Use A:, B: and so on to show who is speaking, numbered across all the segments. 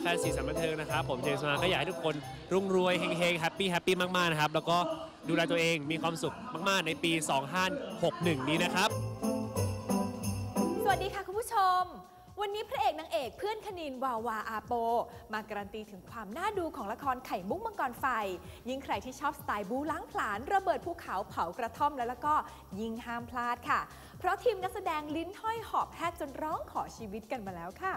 A: ฟนๆสีสันบันเทิงนะครับผมเจมส์มาก็อยากให้ทุกคนรุ่งรวยเฮงๆแฮปปี้มากๆนะครับแล้วก็ดูแลตัวเองมีความสุขมากๆในปี 2561 นี้นะครับ
B: สวัสดีค่ะคุณผู้ชมวันนี้พระเอกนางเอกเพื่อนคณินวาวาอาโปมาการันตีถึงความน่าดูของละครไข่มุกมังกรไฟยิ่งใครที่ชอบสไตล์บู๊ล้างผลาญระเบิดภูเขาเผากระท่อมแล้วก็ยิ่งห้ามพลาดค่ะเพราะทีมนักแสดงลิ้นห้อยหอบแหกจนร้องขอชีวิตกันมาแล้วค่ะ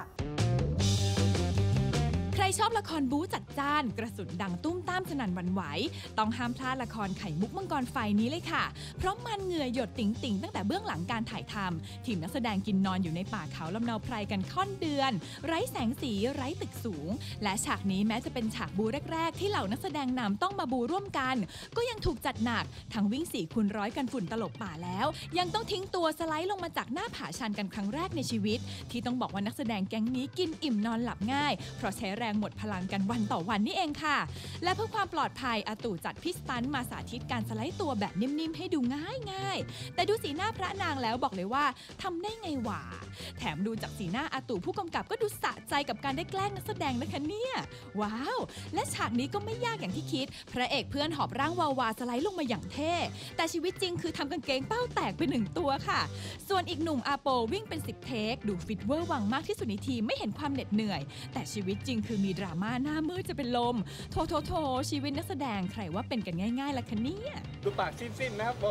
B: ใครชอบละครบู๊จัดจ้านกระสุนดังตุ้มตามสนั่นหวั่นไหวต้องห้ามพลาดละครไข่มุกมังกรไฟนี้เลยค่ะเพราะมันเหงื่อหยดติ๋งตั้งแต่เบื้องหลังการถ่ายทำทีมนักแสดงกินนอนอยู่ในป่าเขาลำเนาไพรกันค่อนเดือนไร้แสงสีไร้ตึกสูงและฉากนี้แม้จะเป็นฉากบู๊แรกๆที่เหล่านักแสดงนำต้องมาบูร่วมกันก็ยังถูกจัดหนักทั้งวิ่ง4 คูณ 100กันฝุ่นตลบป่าแล้วยังต้องทิ้งตัวสไลด์ลงมาจากหน้าผาชันกันครั้งแรกในชีวิตที่ต้องบอกว่านักแสดงแก๊งนี้กินอิ่มนอนหลับง่ายเพราะใช้แรงหมดพลังกันวันต่อวันนี่เองค่ะและเพื่อความปลอดภัยอาตู่จัดพี่สตันมาสาธิตการสไลด์ตัวแบบนิ่มๆให้ดูง่ายแต่ดูสีหน้าพระนางแล้วบอกเลยว่าทำได้ไงหว่าแถมดูจากสีหน้าอาตู่ผู้กำกับก็ดูสะใจกับการได้แกล้งนักแสดงนะคะเนี่ยว้าวและฉากนี้ก็ไม่ยากอย่างที่คิดพระเอกเพื่อนหอบร่างวาวาสไลด์ลงมาอย่างเท่แต่ชีวิตจริงคือทำกางเกงเป้าแตกไป1 ตัวค่ะส่วนอีกหนุ่มอาโปวิ่งเป็น10 เทคดูฟิตเวอร์วังมากที่สุดในทีมไม่เห็นความเหน็ดเหนื่อยแต่ชีวิตจริงคือมีดราม่าหน้ามืดจะเป็นลมโถชีวิตนักแสดงใครว่าเป็นกันง่ายๆล่ะคะเนี่ย
C: ดูปากสิ้นๆนะครับโบ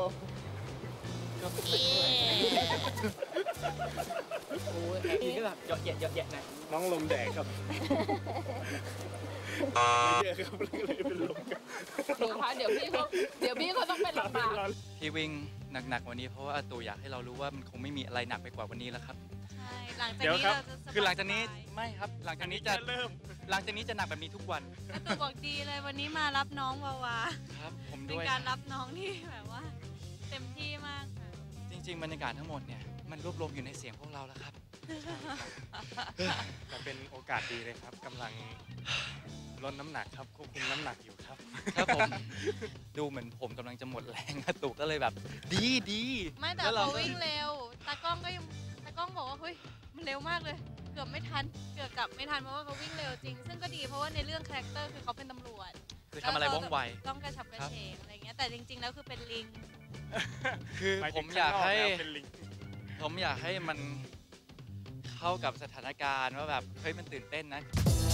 D: โอ้ยนี่ก็แบบเยอะแยะนะ
C: น้องลมแดงครับไม่เยอะครับเลยเป็นลมครับ
D: ดูคะเดี๋ยวพี่เขาต้องเป็นหลับตา
E: พี่วิ่งหนักๆวันนี้เพราะว่าอาตู่อยากให้เรารู้ว่ามันคงไม่มีอะไรหนักไปกว่าวันนี้แล้วครับ
D: ใช่หลังจากนี้เราจะ
E: คือหลังจากนี้ไม่ครับหลังจากนี้จะหนักแบบนี้ทุกวัน
D: อาตู่บอกดีเลยวันนี้มารับน้องวาวา
E: ครับผมด้วย
D: เป็นการรับน้องที่แบบว่าเต็มที่มากค่ะ
E: จริงๆบรรยากาศทั้งหมดเนี่ยมันรวบรวมอยู่ในเสียงพวกเราแล้วครับ
C: แต่เป็นโอกาสดีเลยครับกำลังลดน้ำหนักครับควบคุมน้ำหนักอยู่ครับ
E: ครับผมดูเหมือนผมกำลังจะหมดแรงอาตู่ก็เลยแบบดี
D: ไม่แต่เขาวิ่งเร็วตากล้องบอกว่าเฮ้ยมันเร็วมากเลยเกือบไม่ทันเพราะว่าเขาวิ่งเร็วจริงซึ่งก็ดีเพราะว่าในเรื่องคาแรคเตอร์คือเขาเป็นตำรวจ
E: คือทำอะไรว่องไว
D: ต้องกระฉับกระเฉงอะไรเงี้ยแต่จริงๆแล้วคือเป็นลิง
E: คือผมอยากให้มันเข้ากับสถานการณ์ว่าแบบเฮ้ยมันตื่นเต้นนะ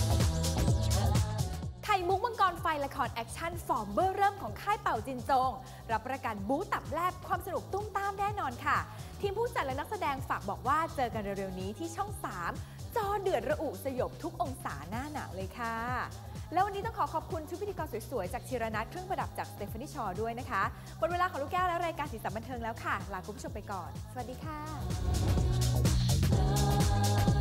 B: ไข่มุกมังกรไฟละครแอคชั่นฟอร์มเบอร์เริ่มของค่ายเป่าจินจงรับประกันบู๊ตับแลบความสนุกตุ้มตามแน่นอนค่ะทีมผู้จัดและนักแสดงฝากบอกว่าเจอกันเร็วๆนี้ที่ช่อง 3จอเดือดระอุสยบทุกองศาหน้าหนาวเลยค่ะแล้ววันนี้ต้องขอบคุณชุดพิธีกรสวยๆจากธีรนัทเครื่องประดับจากสเตฟานีชอด้วยนะคะหมดเวลาของลูกแก้วและรายการสีสันบันเทิงแล้วค่ะลาคุณผู้ชมไปก่อนสวัสดีค่ะ